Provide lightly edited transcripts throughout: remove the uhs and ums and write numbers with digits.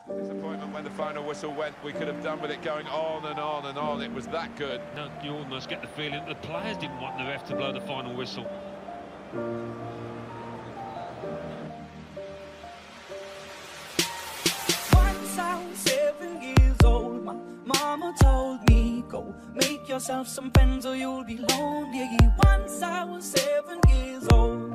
Disappointment when the final whistle went. We could have done with it going on and on and on. It was that good. No, you almost get the feeling the players didn't want the ref to blow the final whistle. Once I was 7 years old, my mama told me, go make yourself some friends or you'll be lonely. Once I was 7 years old.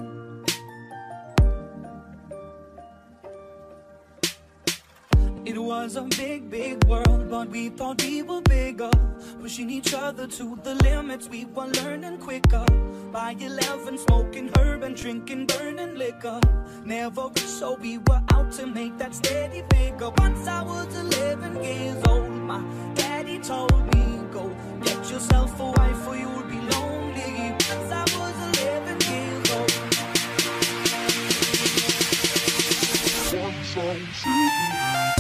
It was a big, big world, but we thought we were bigger, pushing each other to the limits. We were learning quicker. By 11, smoking herb and drinking burning liquor. Never rich, so we were out to make that steady figure. Once I was 11 years old, my daddy told me, go get yourself a wife or you'll be lonely. Once I was 11 years old. Once I was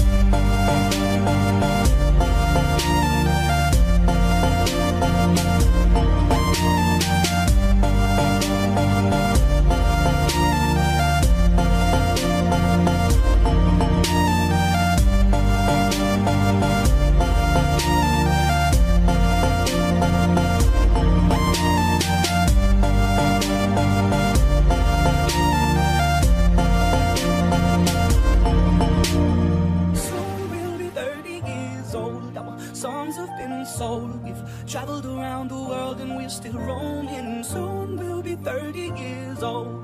songs have been sold. We've traveled around the world and we're still roaming. Soon we'll be 30 years old.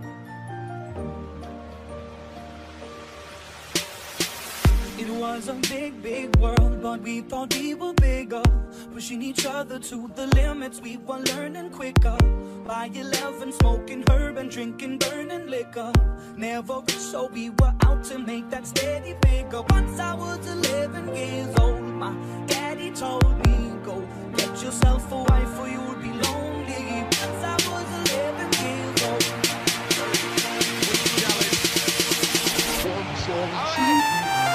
It was a big, big world, but we thought we were bigger, pushing each other to the limits. We were learning quicker. By 11, smoking herb and drinking burning liquor. Never rich, so we were out to make that steady figure. Once I was 11 years old, my daddy told me, go get yourself a wife or you'll be lonely. Once I was 11 years old. Oh, yeah.